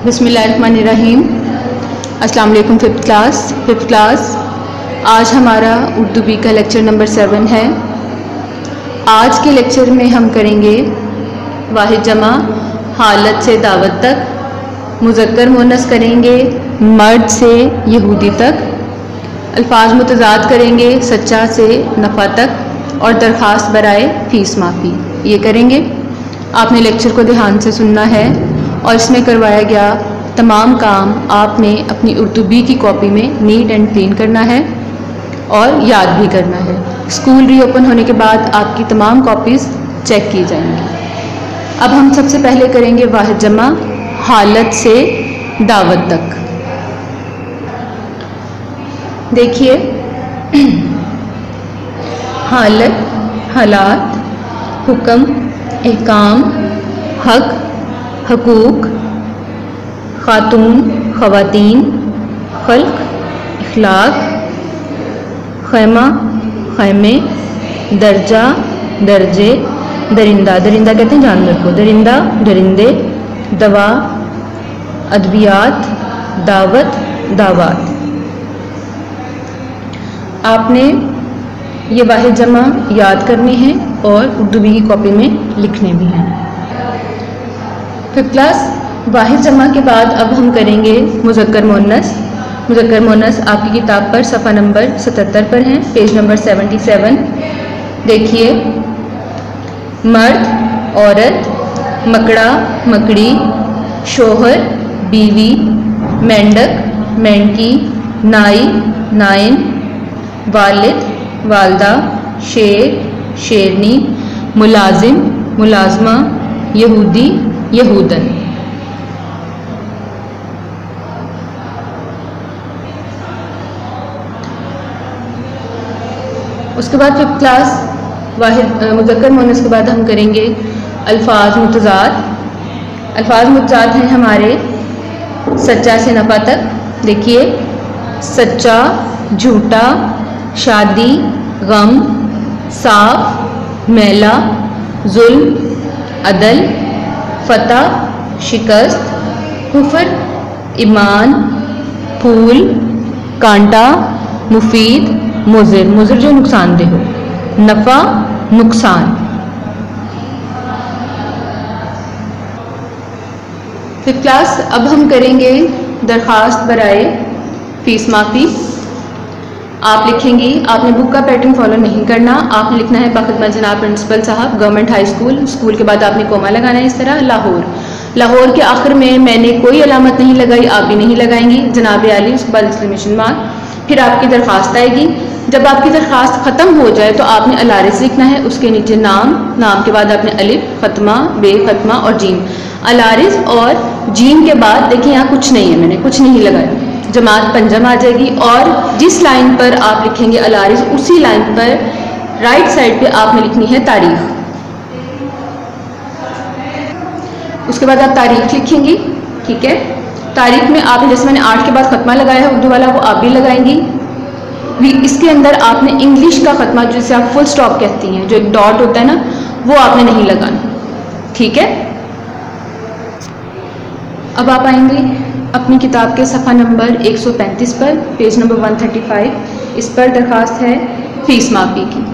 बिस्मिल्लाहिर्रहमानिर्रहीम। अस्सलाम वालेकुम फिफ्थ क्लास। आज हमारा उर्दू बी का लेक्चर नंबर 7 है। आज के लेक्चर में हम करेंगे वाहिद जमा हालत से दावत तक, मुज़क्कर मुअन्नस करेंगे मर्द से यहूदी तक, अल्फाज मुतज़ाद करेंगे सच्चा से नफ़ा तक और दरख्वास्त बराए फ़ीस माफ़ी, ये करेंगे। आपने लेक्चर को ध्यान से सुनना है और इसमें करवाया गया तमाम काम आपने अपनी उर्दू बी की कॉपी में नीट एंड क्लीन करना है और याद भी करना है। स्कूल रीओपन होने के बाद आपकी तमाम कॉपीज़ चेक की जाएंगी। अब हम सबसे पहले करेंगे वाहिद जमा हालत से दावत तक। देखिए, हालत, हालात, हुक्म, एहकाम, हक, हकूक, खातून, ख़वातीन, खल्क, इखलाक, खैमा, खैमे, दर्जा, दर्जे, दरिंदा, दरिंदा कहते हैं जानवर को, दरिंदा, दरिंदे, दवा, अद्वियात, दावत, दावात। आपने ये वाहिद जमा याद करने हैं और उर्दू बी की कॉपी में लिखने भी हैं। फिफ्थ क्लास, वाहिद जमा के बाद अब हम करेंगे मुज़क्कर मुअन्नस। मुज़क्कर मुअन्नस आपकी किताब पर सफ़ा नंबर 77 पर हैं, पेज नंबर 77। देखिए, मर्द, औरत, मकड़ा, मकड़ी, शोहर, बीवी, मेंढक, मेंढकी, नाई, नाइन, वालिद, वालदा, शेर, शेरनी, मुलाजिम, मुलाजमा, यहूदी, यहूदन। उसके बाद फिफ्थ क्लास वाहिद मुज़क्कर मुअन्नस के बाद हम करेंगे अल्फाज मुतज़ाद। अल्फाज मुतज़ाद हैं हमारे सच्चा से नफ़ा तक। देखिए, सच्चा, झूठा, शादी, गम, साफ, मैला, जुल्म, अदल, फतह, शिकस्त, कुफर, ईमान, फूल, कांटा, मुफीद, मुज़िर, मुज़िर जो नुकसानदेह हो, नफ़ा, नुकसान। फिफ्थ क्लास, अब हम करेंगे दरख्वास्त बराए फ़ीस माफ़ी। आप लिखेंगी, आपने बुक का पैटर्न फॉलो नहीं करना। आपने लिखना है बख़िदमत जनाब प्रिंसिपल साहब, गवर्नमेंट हाई स्कूल। स्कूल के बाद आपने कोमा लगाना है इस तरह, लाहौर। लाहौर के आखिर में मैंने कोई अलामत नहीं लगाई, आप भी नहीं लगाएंगी, जनाब आली, उसके बाद एक्सक्लेमेशन मार्क। फिर आपकी दरख्वास्त आएगी। जब आपकी दरख्वास्त ख़त्म हो जाए तो आपने अलारिस लिखना है, उसके नीचे नाम, नाम के बाद आपने अलिफ, ख़त्मा, बे, ख़त्मा और जीम। अलारिस और जीम के बाद देखिए यहाँ कुछ नहीं है, मैंने कुछ नहीं लगाया, जमात पंजम आ जाएगी। और जिस लाइन पर आप लिखेंगे अलारिस, उसी लाइन पर राइट साइड पे आपने लिखनी है तारीख। उसके बाद आप तारीख लिखेंगी, ठीक है। तारीख में आपने, जैसे मैंने 8 के बाद खत्मा लगाया है उर्दू वाला, वो आप भी लगाएंगी। इसके अंदर आपने इंग्लिश का खत्मा, जिसे आप फुल स्टॉप कहती हैं, जो एक डॉट होता है ना, वो आपने नहीं लगाना, ठीक है। अब आप आएंगे अपनी किताब के सफ़ा नंबर 135 पर, पेज नंबर 135। इस पर दरख्वास्त है फ़ीस माफ़ी की।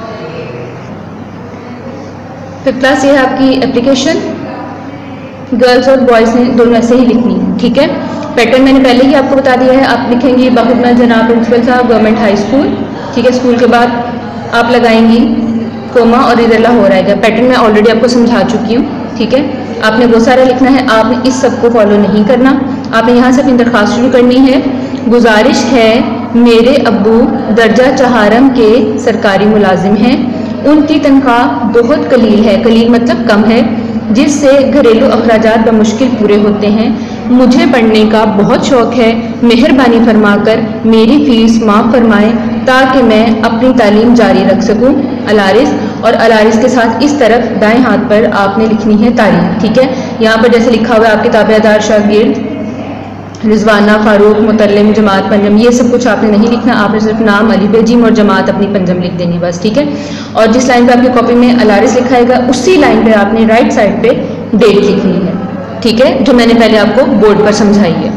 फिफ्थ क्लास, ये है आपकी एप्लीकेशन। गर्ल्स और बॉयज़ ने दोनों ऐसे ही लिखनी है, ठीक है। पैटर्न मैंने पहले ही आपको बता दिया है। आप लिखेंगी बख़िदमत जनाब प्रिंसिपल साहब, गवर्नमेंट हाई स्कूल, ठीक है। स्कूल के बाद आप लगाएंगी कोमा और इधर लाहौर आएगा। पैटर्न मैं ऑलरेडी आपको समझा चुकी हूँ, ठीक है। आपने वो सारा लिखना है, आपने इस सब को फॉलो नहीं करना। आपने यहाँ से अपनी दरख्वास्त शुरू करनी है। गुजारिश है, मेरे अब्बू दर्जा चहारम के सरकारी मुलाजिम हैं, उनकी तनख्वाह बहुत कलील है, कलील मतलब कम है, जिससे घरेलू अखराजात बमुश्किल पूरे होते हैं। मुझे पढ़ने का बहुत शौक़ है, मेहरबानी फरमाकर मेरी फ़ीस माफ़ फरमाएं ताकि मैं अपनी तालीम जारी रख सकूं। अलारिस, और अलारिस के साथ इस तरफ दाएं हाथ पर आपने लिखनी है तारीख, ठीक है। यहाँ पर जैसे लिखा हुआ है आपके ताबेदार शागिर्द रिजवाना, फारूक, मुतल्लिम, जमात पंजम, ये सब कुछ आपने नहीं लिखना। आपने सिर्फ नाम, अली, बेजीम और जमात अपनी पंजम लिख देनी बस, ठीक है। और जिस लाइन पे आपकी कॉपी में अलारिस लिखा है, उसी लाइन पे आपने राइट साइड पे डेट लिखनी है। ठीक है, जो मैंने पहले आपको बोर्ड पर समझाई है।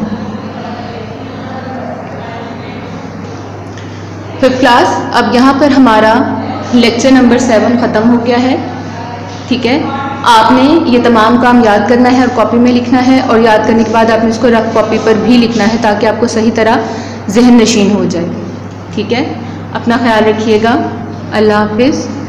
फिफ्थ क्लास, अब यहाँ पर हमारा लेक्चर नंबर 7 ख़त्म हो गया है। ठीक है, आपने ये तमाम काम याद करना है और कॉपी में लिखना है, और याद करने के बाद आपने इसको रफ कॉपी पर भी लिखना है ताकि आपको सही तरह जहन नशीन हो जाए। ठीक है, अपना ख्याल रखिएगा। अल्लाह हाफिज़।